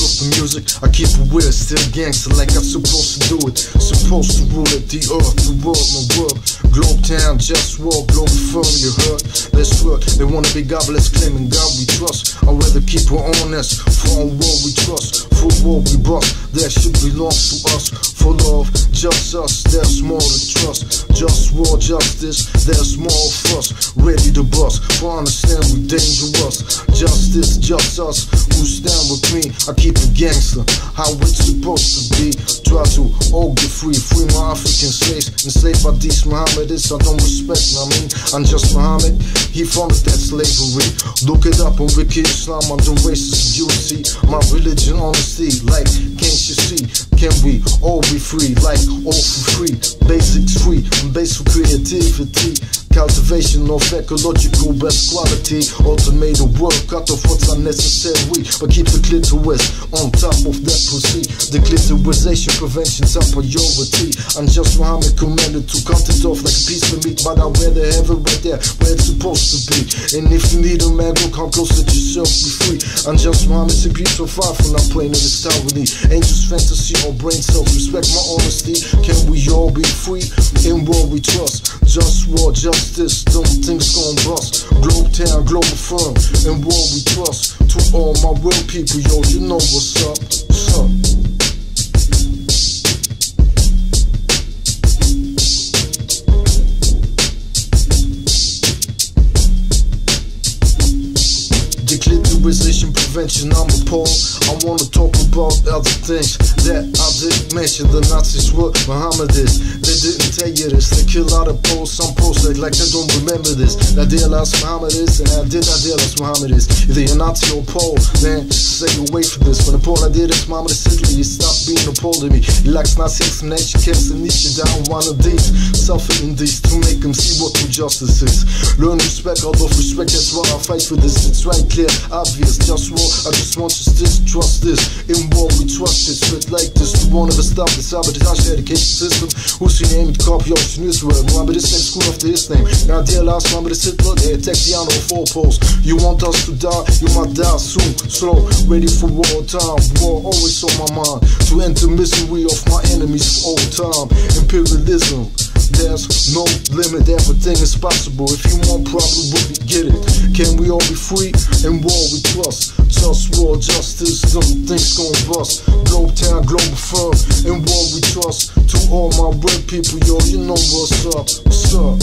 of the music, I keep it weird, still gangster like I'm supposed to do it. Supposed to rule it, the earth, the world, my world. Globe town, just walk, globe firm, you heard. Let's work, they wanna be godless, claiming God we trust. I'd rather keep her honest, for a world we trust. For war we bust, that shit belongs to us. For love, just us, there's more to trust. Just war, justice, there's more of us. Ready to bust, for understand we dangerous. Justice, just us, who stand with me. I keep it gangster, how it's supposed to be. Try to all get free, free my African slaves. Enslaved by these Mohammedists, I don't respect, I mean, I'm just Muhammad. He founded that slavery. Look it up on Wiki Islam, I'm the racist, you see. My religion, honesty, like, can't you see? Can we all be free, like, all for free? Basics free, and basic creativity. Cultivation of ecological best quality. Automated work, cut off what's unnecessary, but keep the clitoris on top of that pussy. The clitorisation prevention's a priority. I'm just Muhammad commanded to cut it off like a piece of meat, but I'd rather have it right there where it's supposed to be. And if you need a man, go come close, let yourself be free. I'm just Muhammad, to be so far from not playing in this town with me. Angels, fantasy, or brain cells, respect my honesty. Can we all be free in what we trust? Just war, justice, don't things gon' bust. Globe town, global firm, and what we trust. To all my real people, yo, you know what's up, what's up. Declitterization prevention, I'm appalled. I wanna talk about other things that I didn't mention. The Nazis were Mohammedists. They didn't tell you this. They kill out of Poles. Some Poles like they don't remember this. I realize Mohammedists, and I did not realize Mohammedists. Either you're Nazi or Pole, then stay away from this. When the Pole I did is Mohammedist Italy, you stop being a Pole to me. He likes Nazi explanation, camps and Nietzsche down one of these. Suffering these to make them see what true justice is. Learn respect, out of respect, that's why I fight for this. It's right, clear, obvious, just war. I just want justice, trust this. In war we trust it, straight like this. We won't ever stop the sabotage education system. Who's your name? Copy option Israel. Mohammedist name, school after his name. Now dear last Mohammedist Hitler, they attack the honor of all poles. You want us to die, you might die soon. Slow, ready for war time. War always on my mind. To end the misery of my enemies for all time. Imperialism, there's no limit, everything is possible. If you want problem, we get it. Can we all be free? In war we trust. Just war, justice, don't things gon' bust. Globe town, global firm, in war we trust. To all my real people, yo, you know what's up, what's up.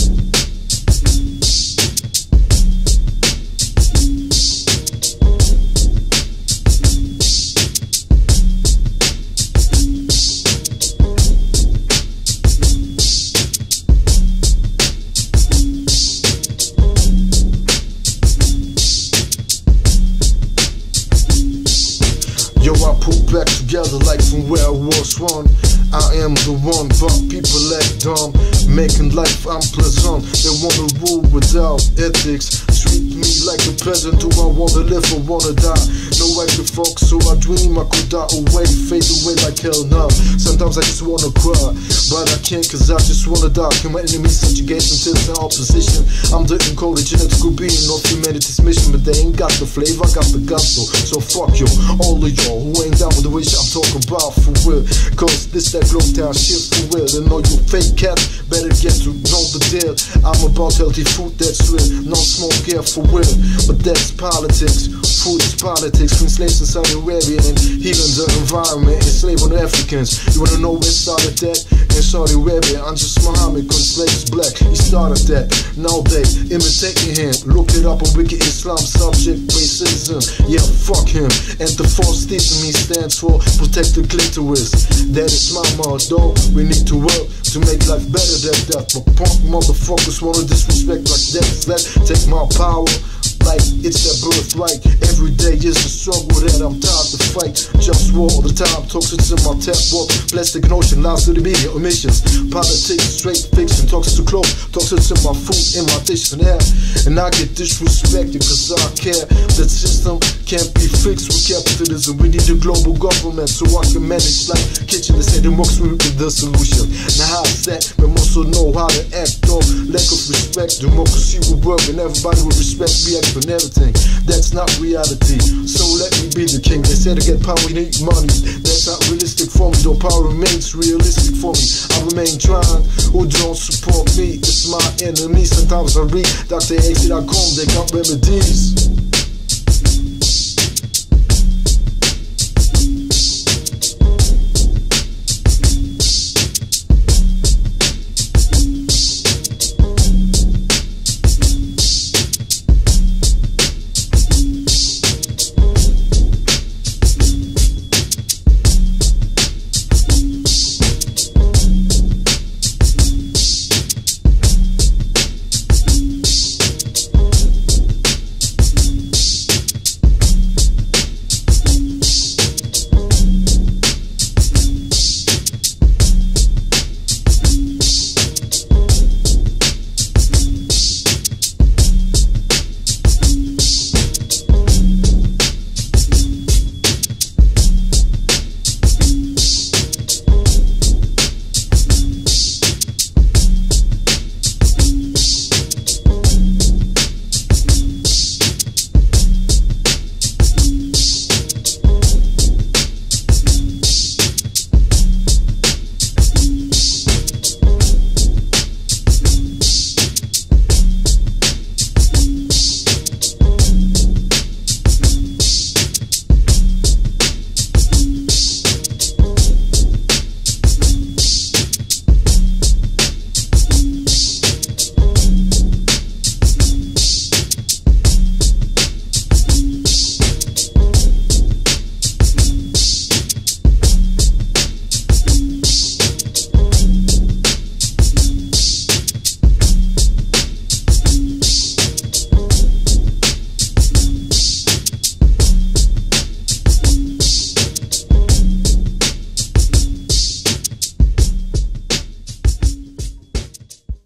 Yo, I put back together like from where I was one. I am the one, but people act dumb, making life unpleasant. They wanna rule without ethics. Treat me like a peasant. Do I wanna live or wanna die? No I could fuck, so I dream I could die away, fade away like hell now. Sometimes I just wanna cry, but I can't cause I just wanna die. Can my enemies subjugate until the opposition? I'm the encoded genetical being of humanity's mission, but they ain't got the flavor, I got the gospel. So fuck you, all of y'all who ain't down with the wish I'm talking about for real. Cause this that globe town shit for real. And all you fake cats better get to know the deal. I'm about healthy food that's real, no smoke here for real. But that's politics, food is politics. From slaves in Saudi Arabia and healing the environment, enslaving the Africans. You wanna know where it started that? In Saudi Arabia, I'm just Muhammad, cause slaves black, he started that. Now they imitating him, look it up on Wiki Islam, subject racism. Yeah, fuck him. And the false teaching me stands for protect the clitoris. That is my motto. We need to work to make life better than that. But punk motherfuckers wanna disrespect like that. Let take my power like it's their birthright. Every day is a struggle that I'm tired to fight. Just war all the time, toxic in my tap water. Plastic and ocean, lies to the media, emissions. Politics, straight fiction, toxic to clothes, toxic in my food, in my dish and air. And I get disrespected cause I care. That system can't be fixed with capitalism. We need a global government so I can manage like kitchen. They say democracy will be the solution. Now how's that? We must also know how to act on lack of respect. Democracy will work and everybody will respect me. life and everything. That's not reality, so let me be the king. They said to get power you need money. That's not realistic for me, though power remains realistic for me. I remain trying, who don't support me, it's my enemy. Sometimes I read DrAZ.com, they got remedies.